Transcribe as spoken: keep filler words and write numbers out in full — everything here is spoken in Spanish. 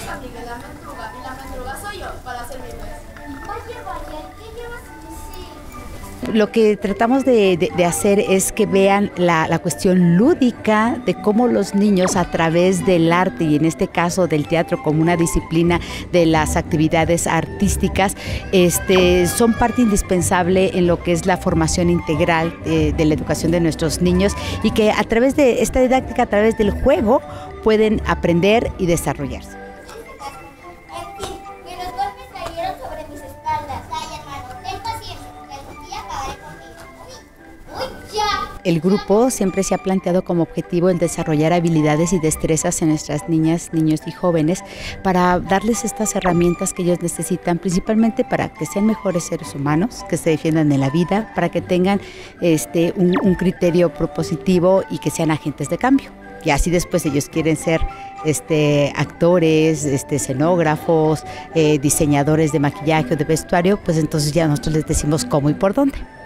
amiga, la mendruga, y la mendruga soy yo para servirles. Vaya, vaya, ¿qué llevas en ese? Lo que tratamos de, de, de hacer es que vean la, la cuestión lúdica de cómo los niños a través del arte y en este caso del teatro como una disciplina de las actividades artísticas este, son parte indispensable en lo que es la formación integral de, de la educación de nuestros niños y que a través de esta didáctica, a través del juego, pueden aprender y desarrollarse. En fin, que los golpes cayeron sobre mis espaldas. Ay, hermano, ten paciencia, porque algún día acabaré contigo. ¡Uy! ¡Uy, ya! El grupo siempre se ha planteado como objetivo el desarrollar habilidades y destrezas en nuestras niñas, niños y jóvenes para darles estas herramientas que ellos necesitan, principalmente para que sean mejores seres humanos, que se defiendan en la vida, para que tengan este, un, un criterio propositivo y que sean agentes de cambio. Y así después ellos quieren ser este, actores, este, escenógrafos, eh, diseñadores de maquillaje o de vestuario, pues entonces ya nosotros les decimos cómo y por dónde.